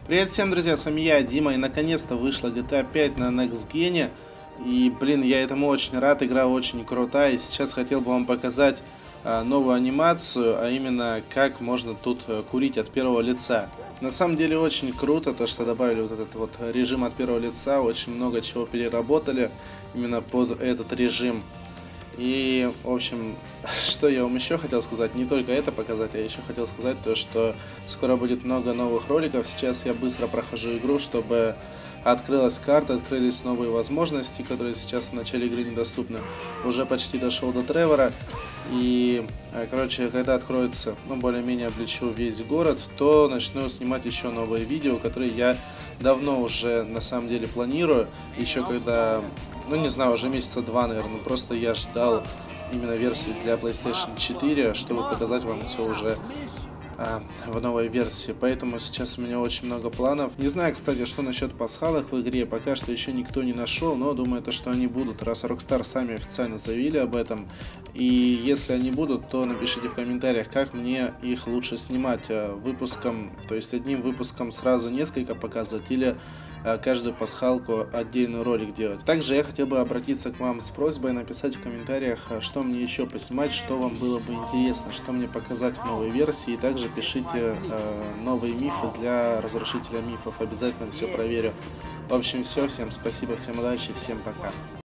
Привет всем, друзья, с вами я, Дима, и наконец-то вышла GTA 5 на Next Gen. И, блин, я этому очень рад, игра очень крутая. И сейчас хотел бы вам показать новую анимацию, а именно, как можно тут курить от первого лица. На самом деле очень круто, то что добавили вот этот вот режим от первого лица, очень много чего переработали именно под этот режим. И, в общем, что я вам еще хотел сказать, не только это показать, а еще хотел сказать то, что скоро будет много новых роликов. Сейчас я быстро прохожу игру, чтобы открылась карта, открылись новые возможности, которые сейчас в начале игры недоступны. Уже почти дошел до Тревора. И, короче, когда откроется, ну, более-менее облечу весь город, то начну снимать еще новые видео, которые я давно уже, на самом деле, планирую. Еще когда, ну, не знаю, уже месяца два, наверное, просто я ждал именно версии для PlayStation 4, чтобы показать вам все уже в новой версии. Поэтому сейчас у меня очень много планов. Не знаю, кстати, что насчет пасхалок в игре. Пока что еще никто не нашел, но думаю, то, что они будут, раз Rockstar сами официально заявили об этом. И если они будут, то напишите в комментариях, как мне их лучше снимать. Выпуском, то есть одним выпуском сразу несколько показывать, или каждую пасхалку отдельный ролик делать. Также я хотел бы обратиться к вам с просьбой написать в комментариях, что мне еще поснимать, что вам было бы интересно, что мне показать в новой версии. И также пишите новые мифы для разрушителя мифов, обязательно все проверю. В общем, все, всем спасибо, всем удачи, всем пока.